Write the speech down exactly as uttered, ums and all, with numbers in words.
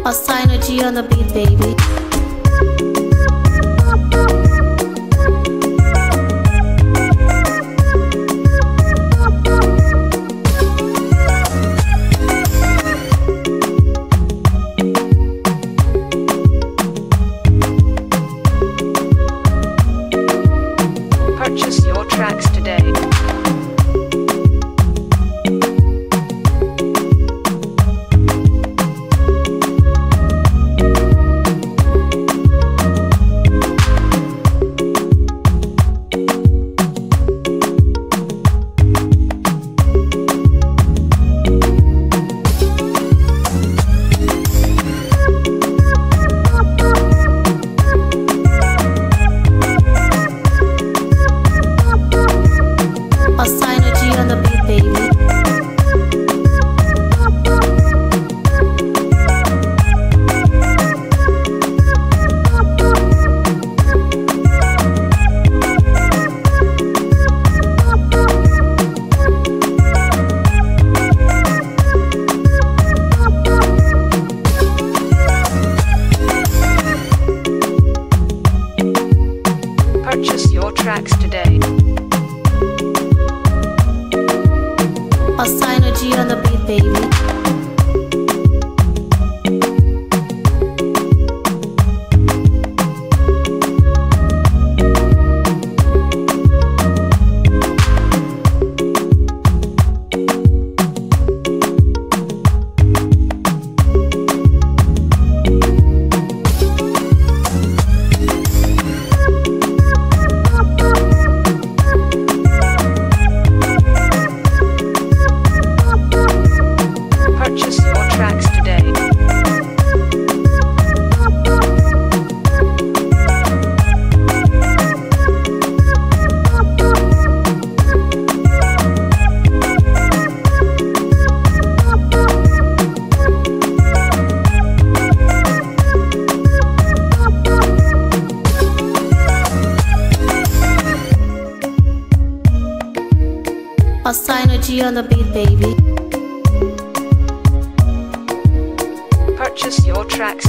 Synergy on the beat, baby. Purchase your tracks today. Synergy on the beat, baby. Purchase your tracks today. Synergy on the beat, baby. Purchase your tracks today. Synergy on the beat, baby. Purchase your tracks